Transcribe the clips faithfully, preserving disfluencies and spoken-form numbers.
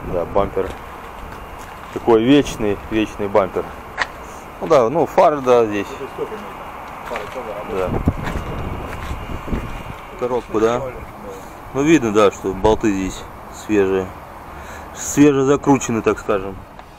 Да, бампер. Такой вечный, вечный бампер. Ну да, ну фары, да, здесь. Да. Коробку, да. Ну видно, да, что болты здесь свежие. Свеже закручены, так скажем.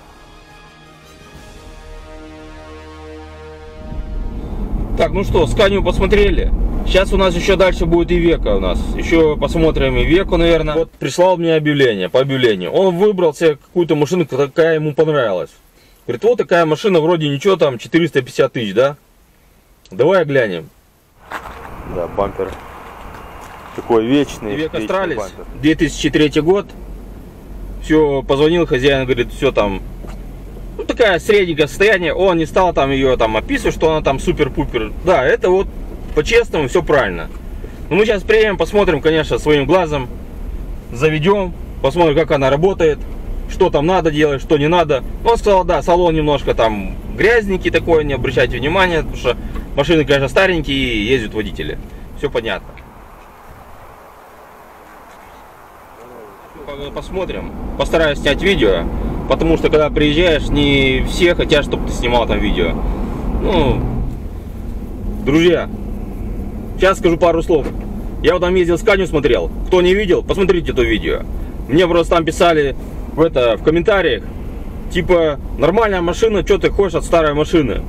Так, ну что, Scania посмотрели. Сейчас у нас еще дальше будет Iveco у нас. Еще посмотрим Iveco, наверное. Вот прислал мне объявление, по объявлению. Он выбрал себе какую-то машину, какая ему понравилась. Говорит, вот такая машина, вроде ничего, там четыреста пятьдесят тысяч, да? Давай глянем. Да, бампер. Такой вечный. Iveco Stralis, две тысячи третий год. Все, позвонил хозяин, говорит, все там. Ну, такая средненькое состояние. Он не стал там ее там описывать, что она там супер-пупер. Да, это вот по-честному, все правильно. Но мы сейчас приедем, посмотрим, конечно, своим глазом. Заведем, посмотрим, как она работает. Что там надо делать, что не надо. Он сказал, да, салон немножко там грязненький такой, не обращайте внимания. Потому что машины, конечно, старенькие и ездят водители. Все понятно. Посмотрим. Постараюсь снять видео. Потому что когда приезжаешь, не все хотят, чтобы ты снимал там видео. Ну, друзья, сейчас скажу пару слов. Я вот там ездил, Scania смотрел. Кто не видел, посмотрите это видео. Мне просто там писали в, это, в комментариях, типа, нормальная машина, что ты хочешь от старой машины?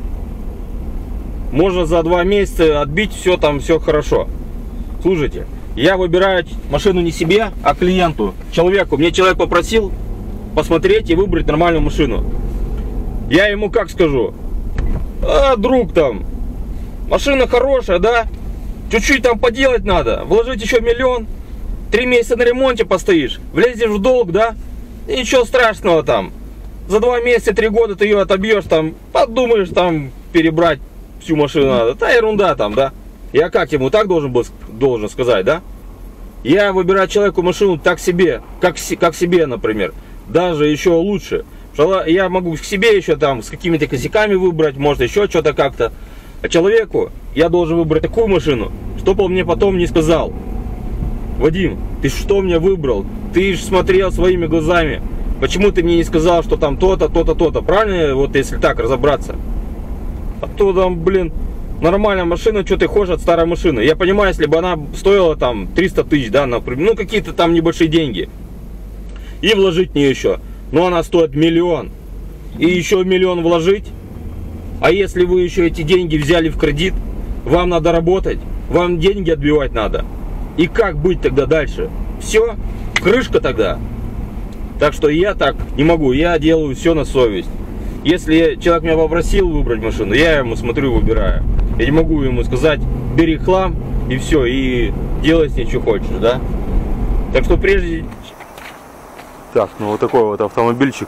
Можно за два месяца отбить, все там, все хорошо. Слушайте, я выбираю машину не себе, а клиенту, человеку. Мне человек попросил посмотреть и выбрать нормальную машину. Я ему как скажу: а, друг, там машина хорошая, да? Чуть-чуть там поделать надо, вложить еще миллион, три месяца на ремонте постоишь, влезешь в долг, да? И ничего страшного там. За два месяца, три года ты ее отобьешь, там, подумаешь, там, перебрать всю машину надо. Та ерунда там, да? Я как ему так должен был должен сказать, да? Я выбираю человеку машину так себе, как, как себе, например. Даже еще лучше. Что я могу к себе еще там с какими-то косяками выбрать, может еще что-то как-то. А человеку я должен выбрать такую машину, чтобы он мне потом не сказал: Вадим, ты что мне выбрал? Ты же смотрел своими глазами. Почему ты мне не сказал, что там то-то, то-то, то-то? Правильно, вот если так разобраться. А то там, блин, нормальная машина, что ты хочешь от старой машины? Я понимаю, если бы она стоила там триста тысяч, да, например, ну какие-то там небольшие деньги. И вложить в нее еще. Но она стоит миллион. И еще миллион вложить. А если вы еще эти деньги взяли в кредит, вам надо работать, вам деньги отбивать надо. И как быть тогда дальше? Все, крышка тогда. Так что я так не могу, я делаю все на совесть. Если человек меня попросил выбрать машину, я ему смотрю, выбираю. Я не могу ему сказать: бери хлам и все, и делай с ней что хочешь, да? Так что прежде... Так, ну вот такой вот автомобильчик.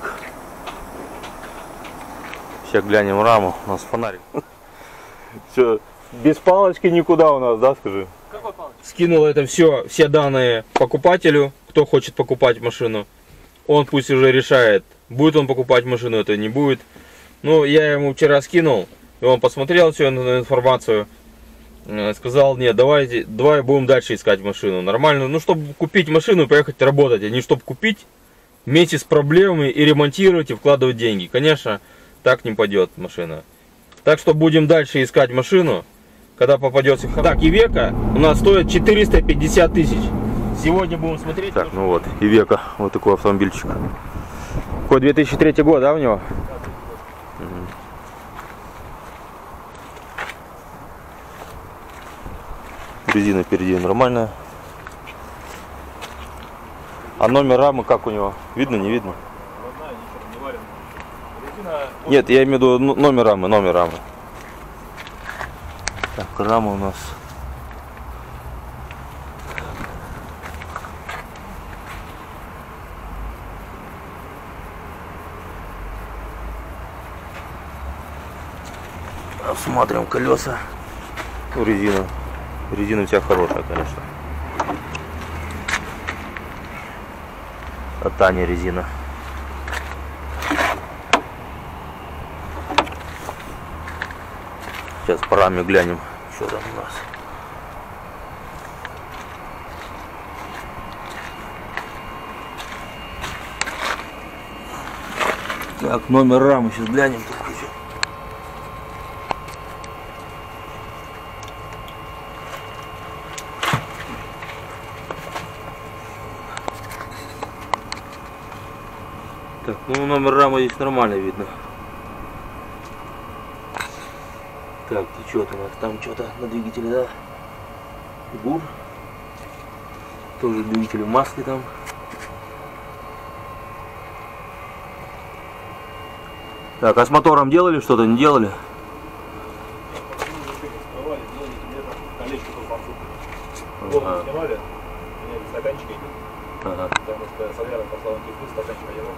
Сейчас глянем раму, у нас фонарик. Все, без палочки никуда у нас, да, скажи? Какой палочки? Скинул это все, все данные покупателю, кто хочет покупать машину. Он пусть уже решает, будет он покупать машину, это не будет. Ну, я ему вчера скинул, и он посмотрел всю эту информацию. Сказал: нет, давайте, давай будем дальше искать машину нормальную. Ну, чтобы купить машину и поехать работать, а не чтобы купить вместе с проблемами и ремонтировать, и вкладывать деньги. Конечно, так не пойдет машина. Так что будем дальше искать машину, когда попадется. Так, Iveco у нас стоит четыреста пятьдесят тысяч. Сегодня будем смотреть. Так, ну вот, Iveco, вот такой автомобильчик. Какой две тысячи третий год, да, у него? Резина впереди нормальная. А номер рамы как у него? Видно, не видно? Нет, я имею в виду номер рамы, номер рамы. Так, рама у нас. Смотрим колеса. Ну, резина. Резина вся хорошая, конечно. А Таня резина. Сейчас по раме глянем, что там у нас. Так, номер рамы сейчас глянем. Только еще. Так, ну номер рамы здесь нормально видно. Так, течет у нас там что-то на двигателе, да? Бур. Тоже двигатель в масле там. Так, а с мотором делали что-то, не делали? Ага. Ага. Потому что Соляров послал кипы, стаканчик одевал.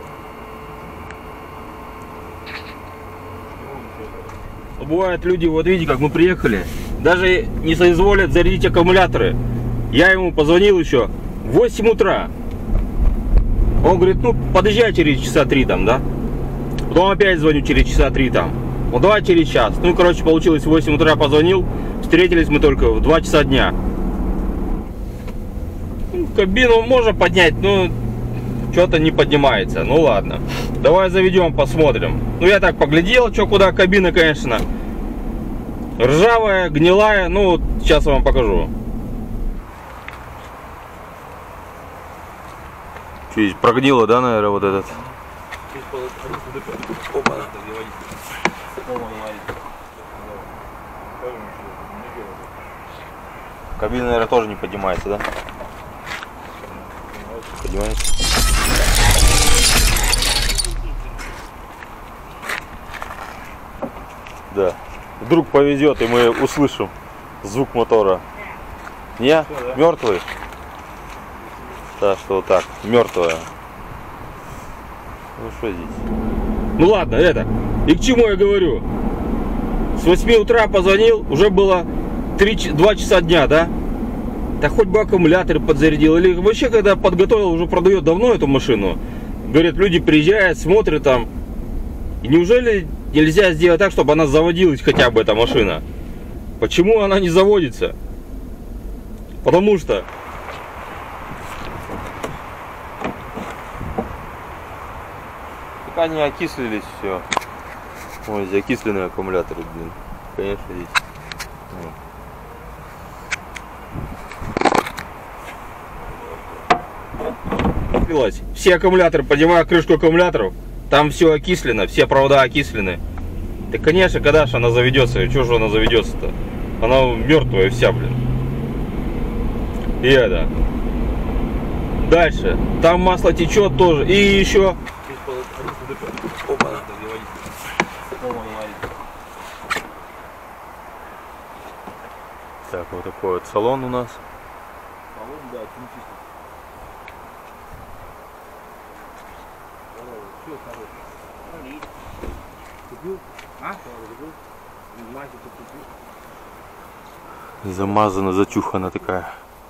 Бывают люди, вот видите, как мы приехали, даже не соизволят зарядить аккумуляторы. Я ему позвонил еще в восемь утра. Он говорит, ну подъезжай через часа три там, да? Потом опять звоню через часа три там. Ну давай через час. Ну короче, получилось в восемь утра позвонил. Встретились мы только в два часа дня. Ну, кабину можно поднять, но что-то не поднимается. Ну ладно. Давай заведем, посмотрим. Ну я так поглядел, что куда. Кабина, конечно, ржавая, гнилая. Ну вот сейчас я вам покажу. Что здесь прогнило, да, наверное, вот этот? Опа. Кабина, наверное, тоже не поднимается, да? Поднимается. Да. Вдруг повезет, и мы услышим звук мотора. Не? Все, да? Мертвый? Да, что вот так. Мертвая. Ну что здесь? Ну ладно, это. И к чему я говорю? С восьми утра позвонил, уже было два часа дня, да? Да хоть бы аккумулятор подзарядил. Или вообще, когда подготовил, уже продает давно эту машину. Говорят, люди приезжают, смотрят там. И неужели нельзя сделать так, чтобы она заводилась хотя бы, эта машина? Почему она не заводится? Потому что они окислились, все. Ой, здесь окисленные аккумуляторы, блин. Конечно, здесь. Окислилось. Все аккумуляторы, поднимаю крышку аккумуляторов, там все окислено, все провода окислены. Да, конечно, когда же она заведется? Чего же она заведется-то? Она мертвая вся, блин. И это. Дальше. Там масло течет тоже. И еще. Опа. Так, вот такой вот салон у нас. Салон, да, очень чисто. Купил? А? Замазана, зачухана такая.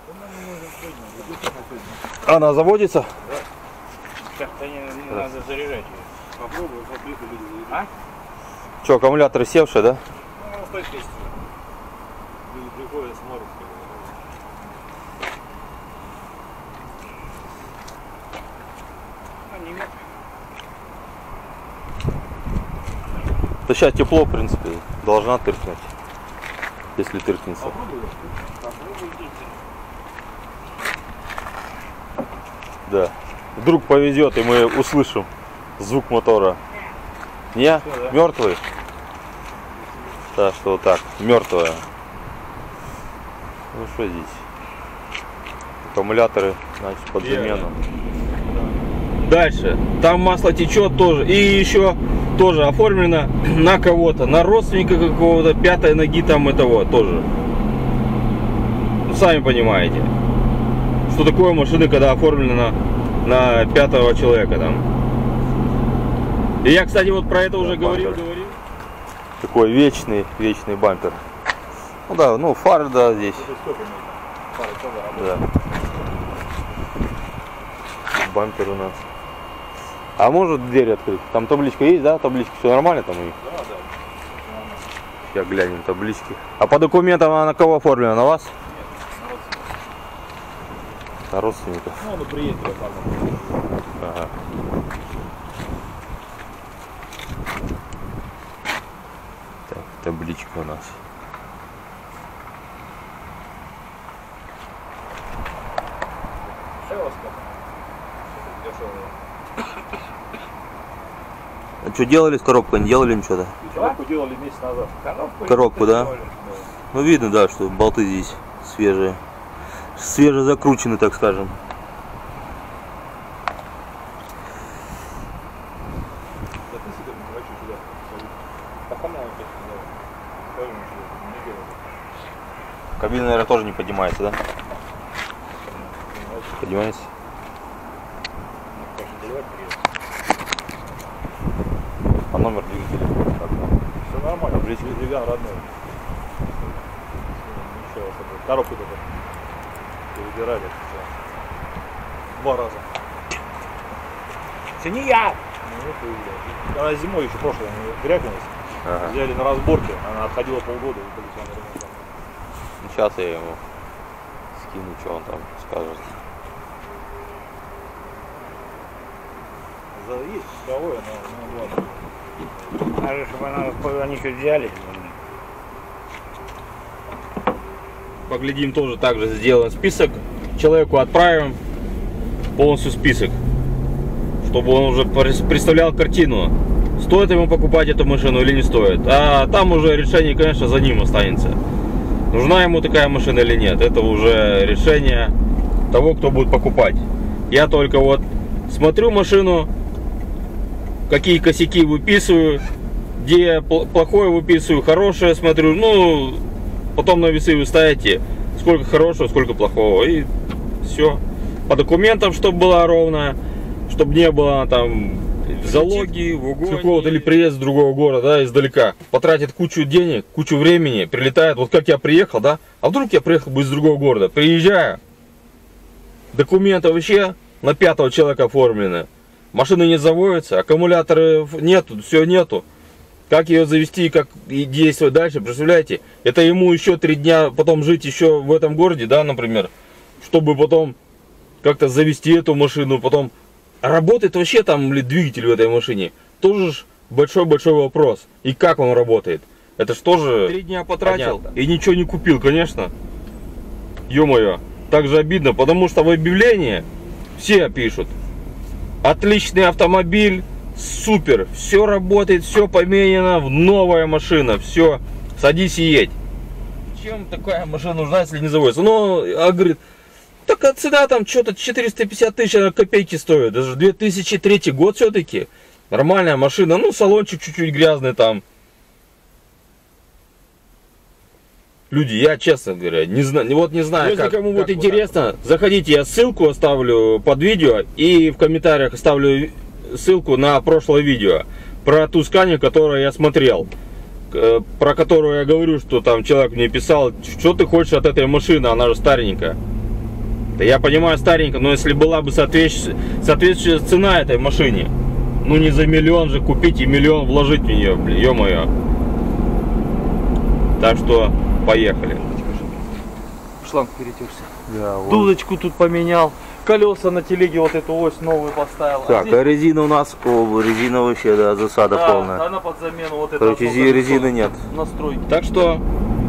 Она заводится? Да. Как-то не, не надо заряжать ее. Попробуй, попробуй, люди. А? Че, аккумулятор севший, да? Ну, он стоит песня. Люди приходят, смотрят. А, не нет. Да сейчас тепло, в принципе, должна тыркнуть. Если тыркнется. Попробуй. Попробуй. Да. Вдруг повезет, и мы услышим звук мотора. Не? Все, да? Мертвый? Да, что вот так. Мертвая. Ну что здесь? Аккумуляторы, значит, под замену. Дальше. Там масло течет тоже. И еще тоже оформлено на кого-то. На родственника какого-то. Пятой ноги там этого тоже. Ну, сами понимаете. Что такое машины, когда оформлено на, на пятого человека там. И я, кстати, вот про это да, уже бампер. говорил, говорил. Такой вечный, вечный бампер. Ну да, ну фары, да, здесь. Да. Бампер у нас. А может дверь открыть? Там табличка есть, да? Табличка, все нормально там у них? Да, да. Сейчас глянем таблички. А по документам она на кого оформлена? На вас? На родственников. Ну, он приедет. Ага. табличка у нас. А что делали с коробкой? Не делали ничего-то? Коробку делали месяц назад. Коробку, Коробку, да? делали, да? Ну видно, да, что болты здесь свежие. Свеже закручены, так скажем. Кабина, наверное, тоже не поднимается, да? Поднимается? А номер двигателя? Все нормально, табличка двиган родной. Ничего особо. Коробку только перебирали. Все. Два раза. Это не я! Ну, она зимой еще прошлой грякнулась. Ага. Взяли на разборке, она отходила полгода и полетела на ремонт. Ну, сейчас я ему скину, что он там скажет. Есть пусковое, но, но ладно. Надо, чтобы она, они что взяли. Поглядим, тоже так же сделаем список. Человеку отправим полностью список, чтобы он уже представлял картину, стоит ему покупать эту машину или не стоит. А там уже решение, конечно, за ним останется. Нужна ему такая машина или нет. Это уже решение того, кто будет покупать. Я только вот смотрю машину, какие косяки выписываю, где плохое выписываю, хорошее смотрю. Ну, потом на весы вы ставите, сколько хорошего, сколько плохого. И все. По документам, чтобы была ровно, чтобы не было там залоги, в угоне, или приезд с другого города, да, издалека. Потратит кучу денег, кучу времени, прилетает. Вот как я приехал, да, а вдруг я приехал бы из другого города. Приезжаю, документы вообще на пятого человека оформлены. Машины не заводятся, аккумуляторы нету, все нету. Как ее завести, как и действовать дальше, представляете? Это ему еще три дня потом жить еще в этом городе, да, например, чтобы потом как-то завести эту машину, потом работает вообще там ли двигатель в этой машине? Тоже ж большой-большой вопрос. И как он работает? Это ж тоже три дня потратил. Понятно. И ничего не купил, конечно. Ё-моё, так же обидно, потому что в объявлении все пишут: отличный автомобиль, супер, все работает, все поменяно, новая машина, все, садись и едь. Чем такая машина нужна, если не заводится? Ну, а говорит, так а цена там что-то четыреста пятьдесят тысяч, она копейки стоит. Даже две тысячи третий год все-таки. Нормальная машина, ну салончик чуть-чуть грязный там. Люди, я честно говоря, не знаю, вот не знаю. Если как, кому как будет интересно, вот заходите, я ссылку оставлю под видео и в комментариях оставлю ссылку на прошлое видео про ту Scania, которую я смотрел, про которую я говорю, что там человек мне писал, что ты хочешь от этой машины, она же старенькая. Да я понимаю, старенькая, но если была бы соответствующая, соответствующая цена этой машине, ну не за миллион же купить и миллион вложить в нее, блин, ё-моё. Так что поехали. Шланг перетерся. Да, вот. Дудочку тут поменял. Колеса на телеге, вот эту ось новую поставил. Так, а, здесь... а резина у нас, о, резина вообще, да, засада да, полная. она под замену, вот это. Короче, резины нет. Настройки. Так что,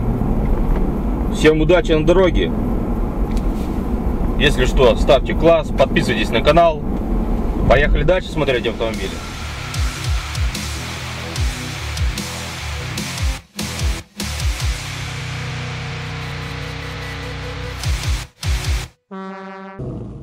всем удачи на дороге. Если что, ставьте класс, подписывайтесь на канал. Поехали дальше смотреть автомобили. Thank you.